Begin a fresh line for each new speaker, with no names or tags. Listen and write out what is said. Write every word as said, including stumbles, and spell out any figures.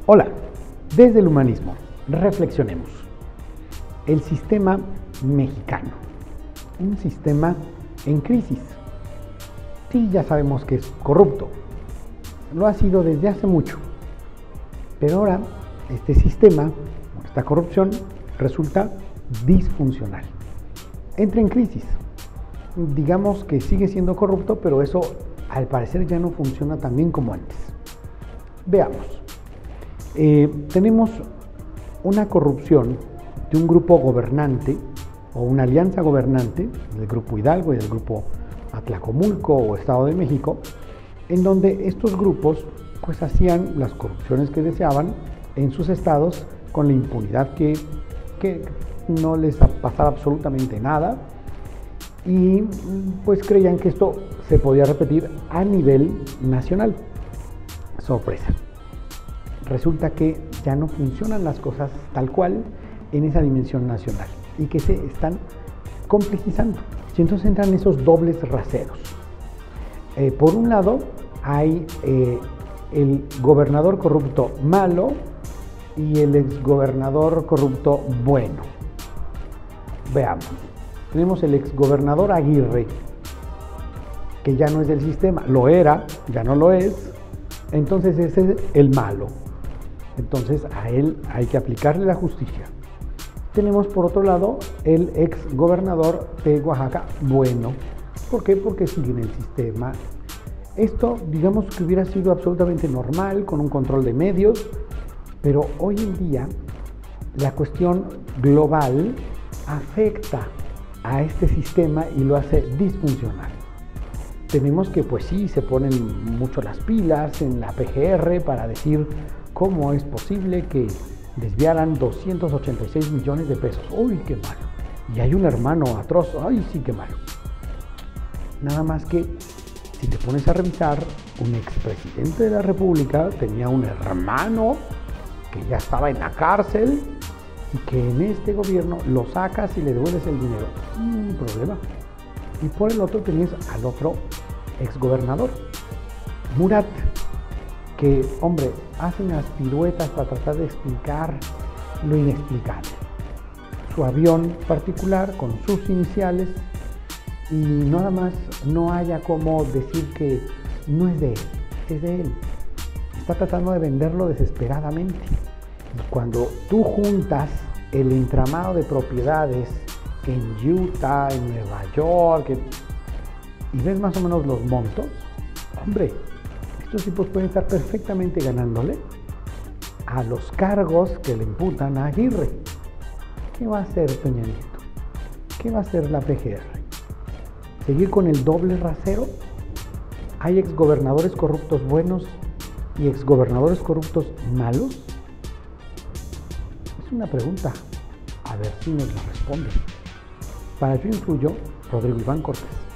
Hola, desde el humanismo, reflexionemos. El sistema mexicano, un sistema en crisis. Sí, ya sabemos que es corrupto, lo ha sido desde hace mucho, pero ahora este sistema, esta corrupción, resulta disfuncional. Entra en crisis. Digamos que sigue siendo corrupto, pero eso al parecer ya no funciona tan bien como antes. Veamos. Eh, tenemos una corrupción de un grupo gobernante o una alianza gobernante, del Grupo Hidalgo y del Grupo Atlacomulco o Estado de México, en donde estos grupos pues hacían las corrupciones que deseaban en sus estados con la impunidad que, que no les pasaba absolutamente nada, y pues creían que esto se podía repetir a nivel nacional. Sorpresa. Resulta que ya no funcionan las cosas tal cual en esa dimensión nacional y que se están complejizando. Y entonces entran esos dobles raseros. Eh, por un lado hay eh, el gobernador corrupto malo y el exgobernador corrupto bueno. Veamos. Tenemos el exgobernador Aguirre, que ya no es del sistema, lo era, ya no lo es, entonces ese es el malo. Entonces a él hay que aplicarle la justicia. Tenemos por otro lado el exgobernador de Oaxaca bueno. ¿Por qué? Porque sigue en el sistema. Esto, digamos que hubiera sido absolutamente normal, con un control de medios, pero hoy en día la cuestión global afecta a este sistema y lo hace disfuncional. Tenemos que, pues sí, se ponen mucho las pilas en la P G R para decir cómo es posible que desviaran doscientos ochenta y seis millones de pesos. ¡Uy, qué malo! Y hay un hermano atroz. ¡Ay, sí, qué malo! Nada más que, si te pones a revisar, un expresidente de la República tenía un hermano que ya estaba en la cárcel y que en este gobierno lo sacas y le devuelves el dinero. Un problema. Y por el otro tenías al otro exgobernador, Murat, que, hombre, hace unas piruetas para tratar de explicar lo inexplicable. Su avión particular con sus iniciales, y nada más no haya como decir que no es de él, es de él. Está tratando de venderlo desesperadamente. Y cuando tú juntas el entramado de propiedades en Utah, en Nueva York, y ves más o menos los montos, hombre, estos tipos pueden estar perfectamente ganándole a los cargos que le imputan a Aguirre. ¿Qué va a hacer Peña Nieto? ¿Qué va a hacer la P G R? ¿Seguir con el doble rasero? ¿Hay exgobernadores corruptos buenos y exgobernadores corruptos malos? Es una pregunta, a ver si nos la responde. Para Yo Influyo, Rodrigo Iván Cortés.